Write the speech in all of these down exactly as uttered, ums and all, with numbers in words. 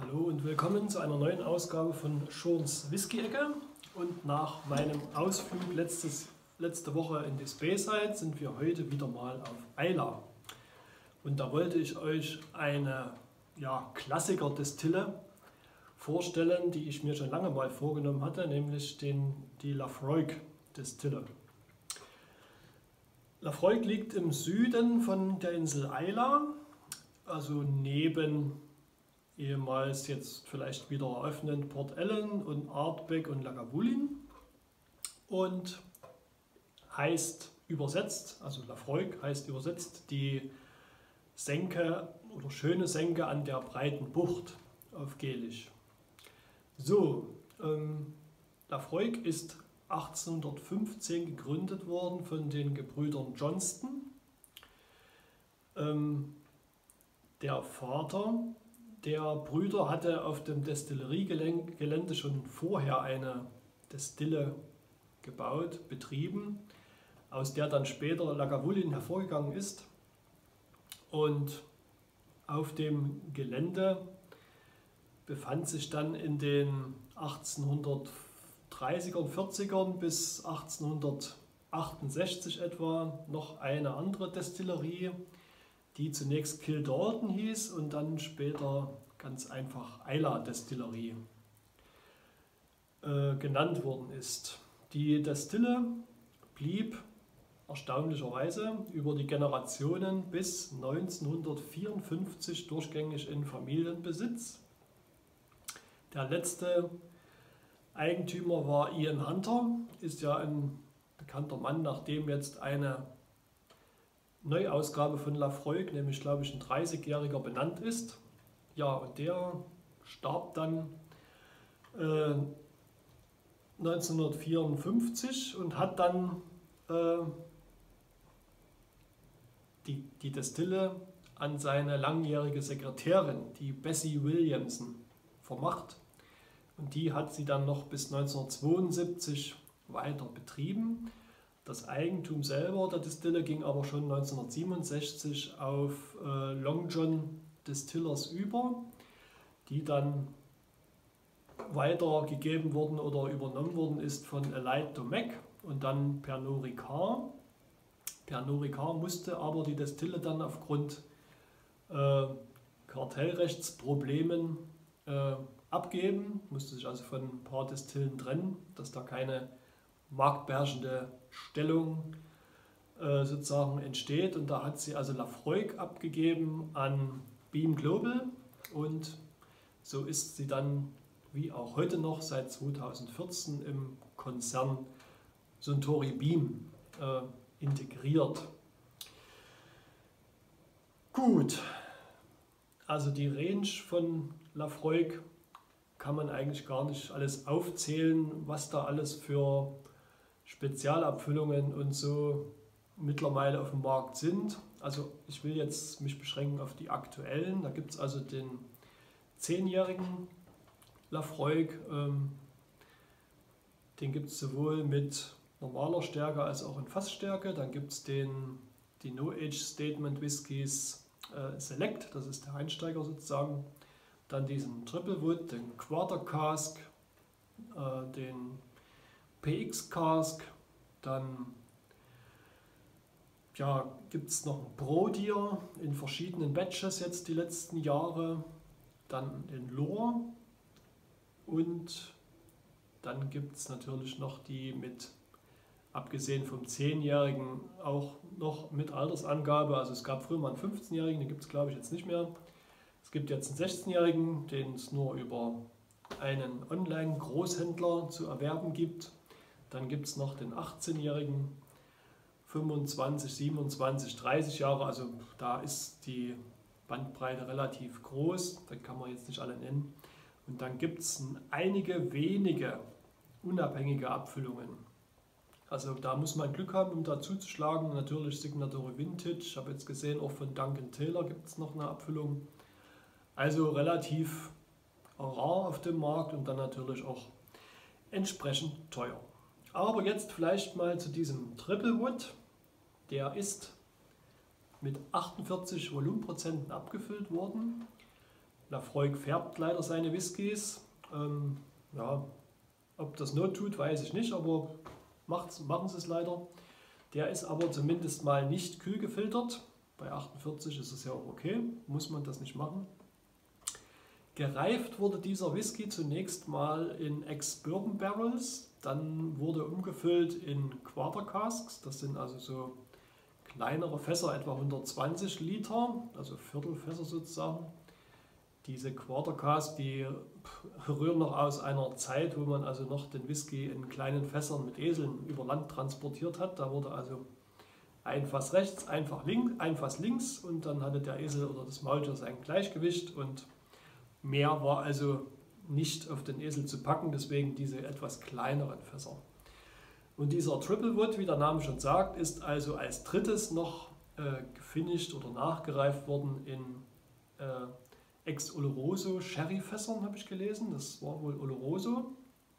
Hallo und willkommen zu einer neuen Ausgabe von Schorns Whisky-Ecke. Und nach meinem Ausflug letztes, letzte Woche in die Speyside sind wir heute wieder mal auf Islay. Und da wollte ich euch eine ja, Klassiker-Destille vorstellen, die ich mir schon lange mal vorgenommen hatte, nämlich den, die Laphroaig-Destille. Laphroaig liegt im Süden von der Insel Islay, also neben ehemals jetzt vielleicht wieder eröffnet Port Ellen und Ardbeg und Lagavulin und heißt übersetzt, also Laphroaig heißt übersetzt die Senke oder schöne Senke an der breiten Bucht auf Gälisch. So, ähm, Laphroaig ist achtzehnhundertfünfzehn gegründet worden von den Gebrüdern Johnston. Ähm, der Vater der Brüder hatte auf dem Destilleriegelände schon vorher eine Destille gebaut, betrieben, aus der dann später Lagavulin hervorgegangen ist. Und auf dem Gelände befand sich dann in den achtzehnhundertdreißigern, vierzigern bis achtzehnhundertachtundsechzig etwa noch eine andere Destillerie, die zunächst Kildalton hieß und dann später ganz einfach Islay Destillerie äh, genannt worden ist. Die Destille blieb erstaunlicherweise über die Generationen bis neunzehnhundertvierundfünfzig durchgängig in Familienbesitz. Der letzte Eigentümer war Ian Hunter, ist ja ein bekannter Mann, nachdem jetzt eine Neuausgabe von Laphroaig, nämlich glaube ich ein dreißigjähriger, benannt ist. Ja, und der starb dann äh, neunzehnhundertvierundfünfzig und hat dann äh, die, die Destille an seine langjährige Sekretärin, die Bessie Williamson, vermacht. Und die hat sie dann noch bis neunzehnhundertzweiundsiebzig weiter betrieben. Das Eigentum selber der Destille ging aber schon neunzehnhundertsiebenundsechzig auf äh, Long John Distillers über, die dann weitergegeben wurden oder übernommen worden ist von Elide Domecq und dann Pernod Ricard. Pernod Ricard musste aber die Destille dann aufgrund äh, Kartellrechtsproblemen äh, abgeben, musste sich also von ein paar Destillen trennen, dass da keine marktbeherrschende Stellung äh, sozusagen entsteht, und da hat sie also Laphroaig abgegeben an Beam Global und so ist sie dann wie auch heute noch seit zweitausendvierzehn im Konzern Suntory Beam äh, integriert. Gut, also die Range von Laphroaig kann man eigentlich gar nicht alles aufzählen, was da alles für Spezialabfüllungen und so mittlerweile auf dem Markt sind. Also ich will jetzt mich beschränken auf die aktuellen. Da gibt es also den zehnjährigen Laphroaig. Ähm, den gibt es sowohl mit normaler Stärke als auch in Fassstärke. Dann gibt es den die No Age Statement Whiskys äh, Select, das ist der Einsteiger sozusagen. Dann diesen Triple Wood, den Quarter Cask, äh, den P X Cask, dann ja, gibt es noch ein Pro Deer in verschiedenen Batches jetzt die letzten Jahre, dann den Lore und dann gibt es natürlich noch die mit, abgesehen vom zehnjährigen, auch noch mit Altersangabe. Also es gab früher mal einen fünfzehnjährigen, den gibt es glaube ich jetzt nicht mehr. Es gibt jetzt einen sechzehnjährigen, den es nur über einen Online-Großhändler zu erwerben gibt. Dann gibt es noch den achtzehnjährigen, fünfundzwanzig, siebenundzwanzig, dreißig Jahre, also da ist die Bandbreite relativ groß, da kann man jetzt nicht alle nennen. Und dann gibt es einige wenige unabhängige Abfüllungen. Also da muss man Glück haben, um da zuzuschlagen. Natürlich Signatory Vintage, ich habe jetzt gesehen, auch von Duncan Taylor gibt es noch eine Abfüllung. Also relativ rar auf dem Markt und dann natürlich auch entsprechend teuer. Aber jetzt vielleicht mal zu diesem Triple Wood. Der ist mit achtundvierzig Volumenprozenten abgefüllt worden Laphroaig färbt leider seine Whiskys. Ähm, ja, ob das Not tut, weiß ich nicht, aber macht's, machen sie es leider. Der ist aber zumindest mal nicht kühl gefiltert. Bei achtundvierzig ist es ja auch okay, muss man das nicht machen. Gereift wurde dieser Whisky zunächst mal in Ex-Bourbon Barrels, dann wurde umgefüllt in Quarter Casks, das sind also so kleinere Fässer, etwa hundertzwanzig Liter, also Viertelfässer sozusagen. Diese Quarter Casks, die rühren noch aus einer Zeit, wo man also noch den Whisky in kleinen Fässern mit Eseln über Land transportiert hat. Da wurde also ein Fass rechts, ein Fass links, ein Fass links und dann hatte der Esel oder das Maultier sein Gleichgewicht und mehr war also nicht auf den Esel zu packen, deswegen diese etwas kleineren Fässer. Und dieser Triple Wood, wie der Name schon sagt, ist also als drittes noch äh, gefinisht oder nachgereift worden in äh, Ex-Oloroso Sherryfässern, habe ich gelesen. Das war wohl Oloroso.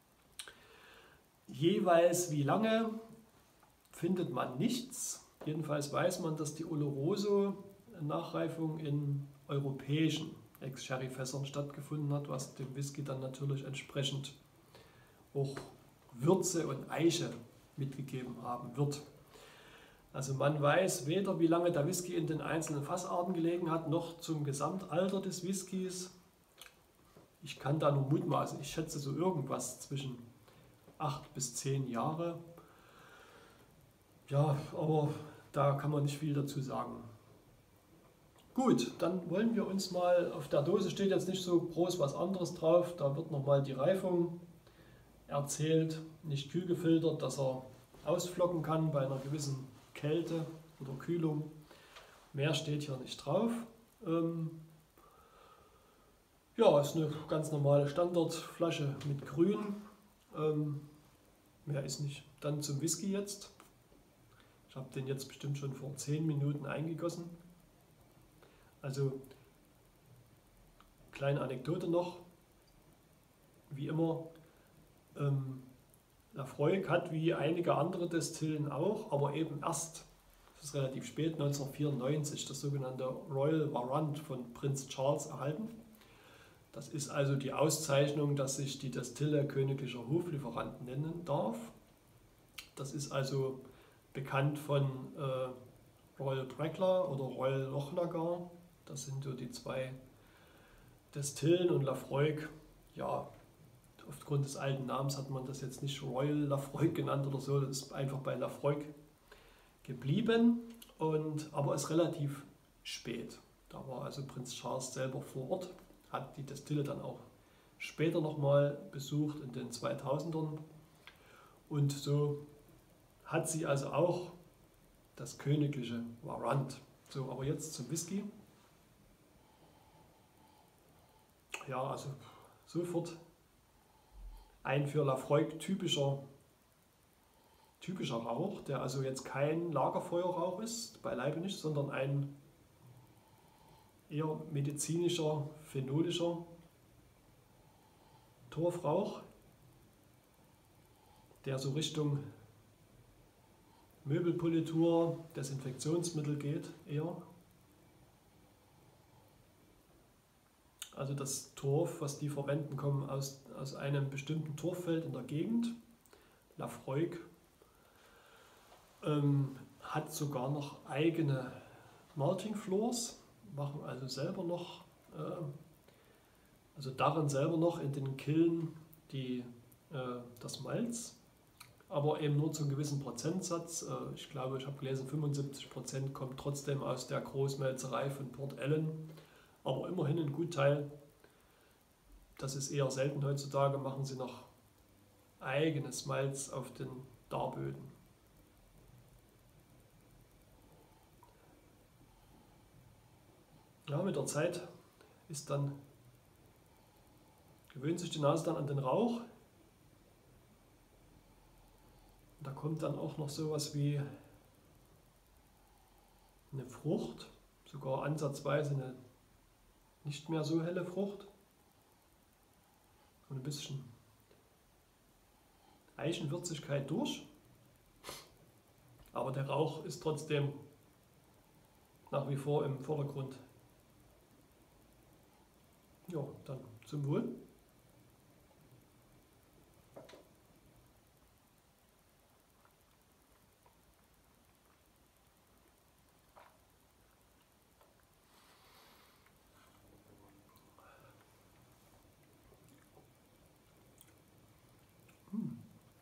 Jeweils wie lange findet man nichts. Jedenfalls weiß man, dass die Oloroso-Nachreifung in europäischen Ex-Sherryfässern stattgefunden hat, was dem Whisky dann natürlich entsprechend auch Würze und Eiche mitgegeben haben wird. Also man weiß weder, wie lange der Whisky in den einzelnen Fassarten gelegen hat, noch zum Gesamtalter des Whiskys. Ich kann da nur mutmaßen, ich schätze so irgendwas zwischen acht bis zehn Jahre. Ja, aber da kann man nicht viel dazu sagen. Gut, dann wollen wir uns mal, auf der Dose steht jetzt nicht so groß was anderes drauf, da wird nochmal die Reifung erzählt, nicht kühl gefiltert, dass er ausflocken kann bei einer gewissen Kälte oder Kühlung. Mehr steht hier nicht drauf. Ähm ja, ist eine ganz normale Standardflasche mit Grün. Ähm mehr ist nicht. Dann zum Whisky jetzt. Ich habe den jetzt bestimmt schon vor zehn Minuten eingegossen. Also, kleine Anekdote noch. Wie immer, ähm, Laphroaig hat wie einige andere Destillen auch, aber eben erst, das ist relativ spät, neunzehnhundertvierundneunzig, das sogenannte Royal Warrant von Prinz Charles erhalten. Das ist also die Auszeichnung, dass sich die Destille königlicher Hoflieferant nennen darf. Das ist also bekannt von äh, Royal Brackla oder Royal Lochnagar. Das sind so die zwei Destillen und Laphroaig, ja, aufgrund des alten Namens hat man das jetzt nicht Royal Laphroaig genannt oder so, das ist einfach bei Laphroaig geblieben, und, aber ist relativ spät. Da war also Prinz Charles selber vor Ort, hat die Destille dann auch später nochmal besucht in den zweitausendern, und so hat sie also auch das königliche Warrant. So, aber jetzt zum Whisky. Ja, also sofort ein für Laphroaig typischer, typischer Rauch, der also jetzt kein Lagerfeuerrauch ist, beileibe nicht, sondern ein eher medizinischer, phenolischer Torfrauch, der so Richtung Möbelpolitur, Desinfektionsmittel geht eher. Also das Torf, was die verwenden, kommt aus, aus einem bestimmten Torffeld in der Gegend. Laphroaig ähm, hat sogar noch eigene Malting Floors, machen also selber noch, äh, also darin selber noch in den Kiln die, äh, das Malz, aber eben nur zu einem gewissen Prozentsatz. Äh, ich glaube, ich habe gelesen, fünfundsiebzig Prozent kommt trotzdem aus der Großmelzerei von Port Ellen. Aber immerhin ein Gutteil, das ist eher selten heutzutage, machen sie noch eigenes Malz auf den Darböden. Ja, mit der Zeit ist dann, gewöhnt sich die Nase dann an den Rauch. Da kommt dann auch noch sowas wie eine Frucht, sogar ansatzweise eine nicht mehr so helle Frucht und ein bisschen Eichenwürzigkeit durch, aber der Rauch ist trotzdem nach wie vor im Vordergrund. Ja, dann zum Wohl. Hm.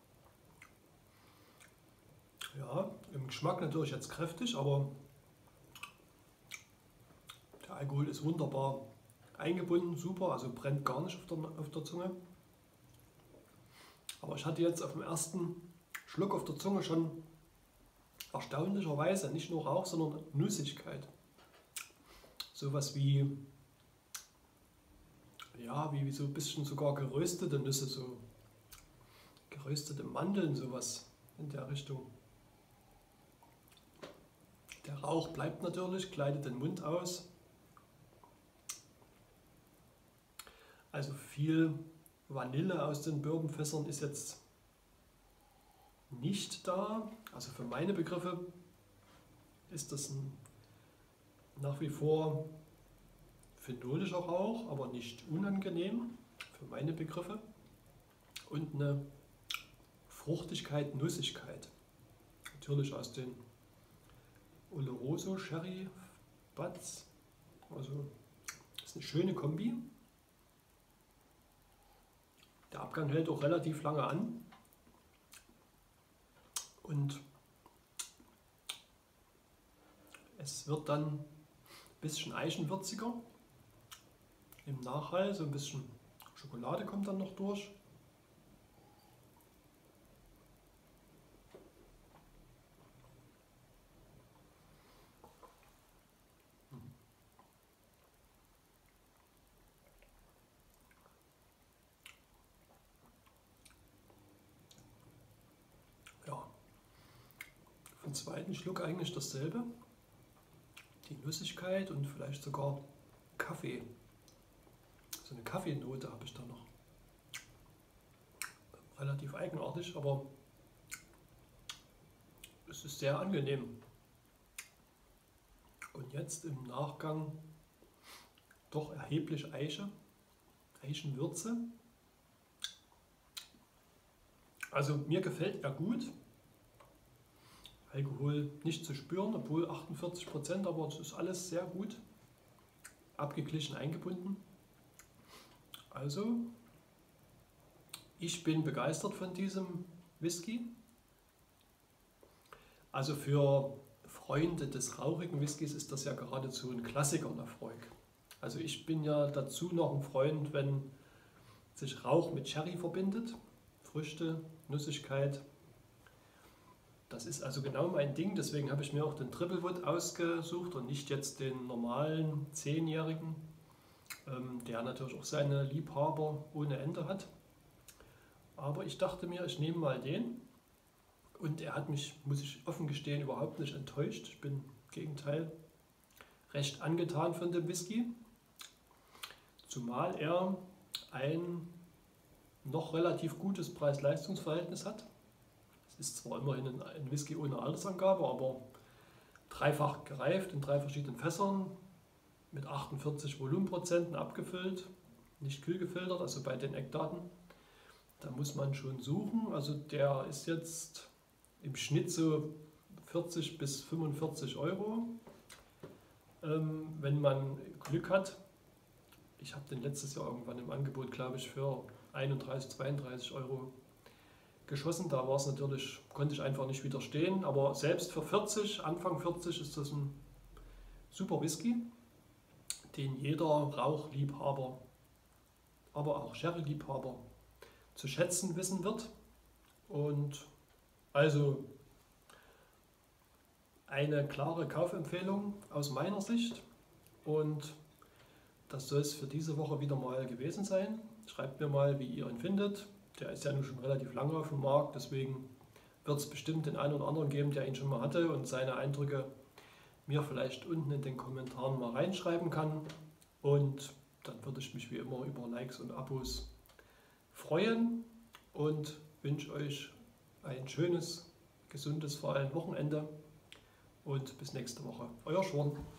Ja, im Geschmack natürlich jetzt kräftig, aber der Alkohol ist wunderbar eingebunden, super, also brennt gar nicht auf der, auf der Zunge. Aber ich hatte jetzt auf dem ersten Schluck auf der Zunge schon erstaunlicherweise nicht nur Rauch, sondern Nussigkeit. Sowas wie, ja, wie, wie so ein bisschen sogar geröstete Nüsse, so geröstete Mandeln, sowas in der Richtung. Der Rauch bleibt natürlich, gleitet den Mund aus. Also viel Vanille aus den Bourbonfässern ist jetzt nicht da. Also für meine Begriffe ist das ein nach wie vor phenolischer Rauch, aber nicht unangenehm für meine Begriffe. Und eine Fruchtigkeit, Nussigkeit. Natürlich aus den Oloroso Sherry Butts. Also das ist eine schöne Kombi. Der Abgang hält auch relativ lange an. Und es wird dann ein bisschen eichenwürziger im Nachhall, so ein bisschen Schokolade kommt dann noch durch. Ja, für den zweiten Schluck eigentlich dasselbe. Die Nussigkeit und vielleicht sogar Kaffee. So eine Kaffeenote habe ich da noch. Relativ eigenartig, aber es ist sehr angenehm. Und jetzt im Nachgang doch erheblich Eiche, Eichenwürze. Also mir gefällt er gut. Alkohol nicht zu spüren, obwohl achtundvierzig Prozent, aber es ist alles sehr gut abgeglichen eingebunden. Also, ich bin begeistert von diesem Whisky. Also für Freunde des rauchigen Whiskys ist das ja geradezu ein Klassiker, ein Erfolg. Also ich bin ja dazu noch ein Freund, wenn sich Rauch mit Sherry verbindet. Früchte, Nussigkeit. Das ist also genau mein Ding, deswegen habe ich mir auch den Triple Wood ausgesucht und nicht jetzt den normalen zehnjährigen, ähm, der natürlich auch seine Liebhaber ohne Ende hat. Aber ich dachte mir, ich nehme mal den und er hat mich, muss ich offen gestehen, überhaupt nicht enttäuscht. Ich bin im Gegenteil recht angetan von dem Whisky, zumal er ein noch relativ gutes Preis-Leistungs-Verhältnis hat. Es ist zwar immerhin ein Whisky ohne Altersangabe, aber dreifach gereift in drei verschiedenen Fässern mit achtundvierzig Volumenprozenten abgefüllt, nicht kühl gefiltert, also bei den Eckdaten. Da muss man schon suchen. Also der ist jetzt im Schnitt so vierzig bis fünfundvierzig Euro, ähm, wenn man Glück hat. Ich habe den letztes Jahr irgendwann im Angebot, glaube ich, für einunddreißig, zweiunddreißig Euro geschossen. Da war es natürlich, konnte ich einfach nicht widerstehen. Aber selbst für vierzig, Anfang vierzig, ist das ein super Whisky, den jeder Rauchliebhaber, aber auch Sherry-Liebhaber zu schätzen wissen wird. Und also eine klare Kaufempfehlung aus meiner Sicht. Und das soll es für diese Woche wieder mal gewesen sein. Schreibt mir mal, wie ihr ihn findet. Der ist ja nun schon relativ lange auf dem Markt, deswegen wird es bestimmt den einen oder anderen geben, der ihn schon mal hatte und seine Eindrücke mir vielleicht unten in den Kommentaren mal reinschreiben kann. Und dann würde ich mich wie immer über Likes und Abos freuen und wünsche euch ein schönes, gesundes, vor allem Wochenende und bis nächste Woche. Euer Schworn.